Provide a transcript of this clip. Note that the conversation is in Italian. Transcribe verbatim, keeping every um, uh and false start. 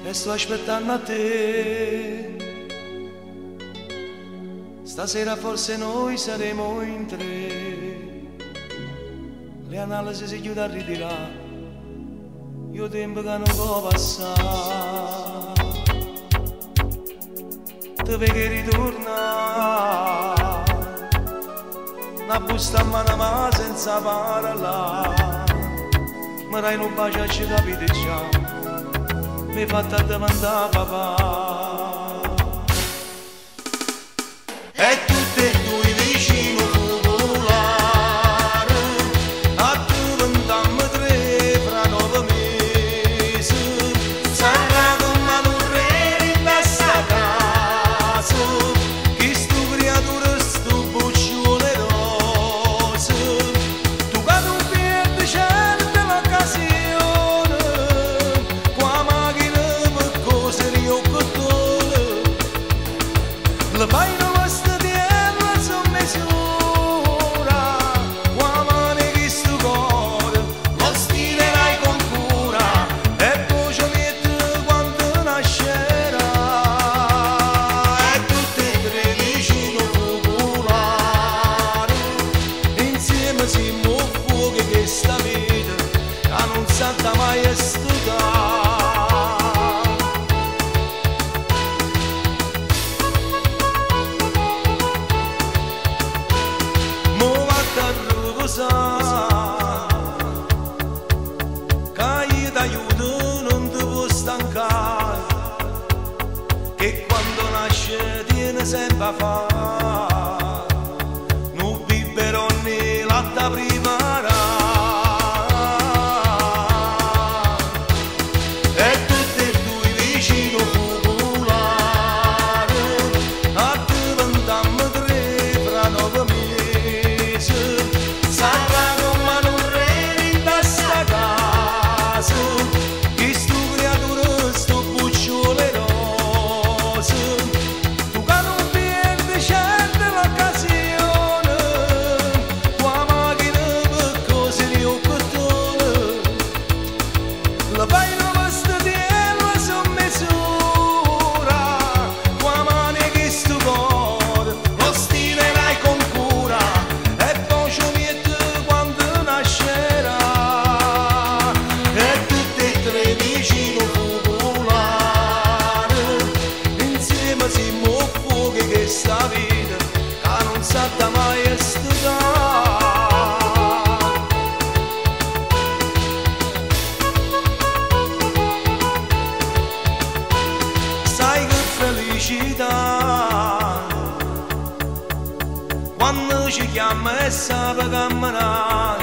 e sto aspettando a te. Stasera forse noi saremo in tre, le analisi si chiudono a ritirare, io tempo che non può passare, te vedi ritornare, una busta a mano ma senza parlare, mi dai un bacio e ci capite già, mi fatta a domandare papà. E tutte e due vicino popolare, a diventammo tre fra nove mesi, sarà come un re in questa casa, chi stu creatura stu bucciole rose, tu che non perdi certe l'occasione, qua macchina per cose di occotone, le fai Santa Maestà, mo vado a riposare, che io t'aiuto non ti può stancare, che quando nasce tiene sempre a fare, non biberoni latte prima. Questa vita che non sa mai sai che felicità quando ci chiama e sa per camminare.